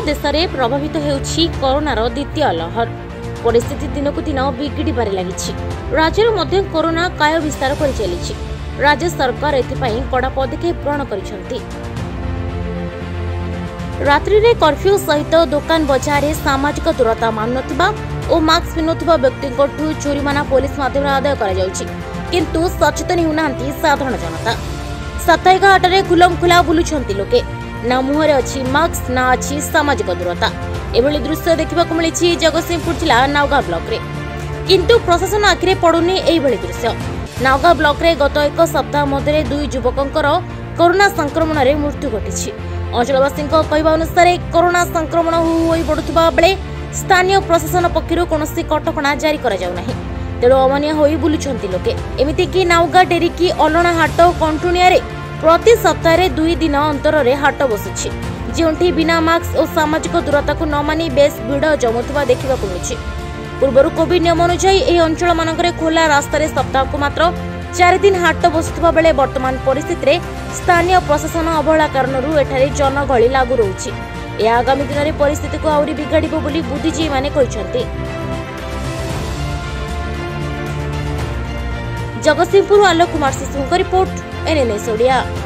देश में प्रभावित होउछि कोरोनार द्वितीय लहर। परिस्थिति दिनकु दिन बिगिड़बारे लगी। राज्य मध्य कोरोना काय विस्तार कर चली। राज्य सरकार एथिपाई कड़ा पदक्षेप ग्रहण करिसेंती। रात्रि रे कर्फ्यू सहित दुकान बजार सामाजिक दूरता मानुनथिबा और मास्क पिनुथिबा व्यक्ति जुरिमाना पुलिस माध्यम आदाय करा जाउछि, किंतु सचेतन होनांती साधारण जनता। साप्ताहिक हाट में खुलम खुला बुलुछंती लोके, ना मुहरे अच्छी मास्क ना अच्छी सामाजिक दूरता। एभली दृश्य देखा मिली जगतसिंहपुर जिला नावगाँ ब्लॉक रे, किंतु प्रशासन आखिरे पड़ुनी एभली दृश्य। नावगाँ ब्लॉक रे गत एक सप्ताह मध्य दुई युवकंकर कोरोना संक्रमण रे मृत्यु घटी। अंचलवासी कहवा अनुसार कोरोना संक्रमण होई बढ़ुवा बेले स्थानीय प्रशासन पक्षर कौन कटकणा जारी करा जाउ नाही। तेणु अमानिया होई बुलुछंती लोके। एमिति कि नावगाँ डेरिकी अलणा हाट कंटुनिया रे प्रति सप्ताह 2 दिन अंतर रे हाट बसुछि, जोंठी बिना मास्क और सामाजिक दूरता को न मानी बेस भिड़ जमुवा देखा मिलुछि। पूर्व कोविड नियम अनुसार यह अंचल मानकरे खोला रास्तार सप्ताह को मात्र 4 दिन हाट बसुवा बेले वर्तमान परिस्थिति रे स्थानीय प्रशासन अवहेला कारणरू एठारे जनगहली लागू रहुछि। यह आगामी दिन में परिस्थिति को आउरी बिगाड़िबो बोली बुद्धिजीवी माने कहिसंती। जगतसिंहपुर आलोक कुमार शिशु रिपोर्ट, एनएनएस ओडिया।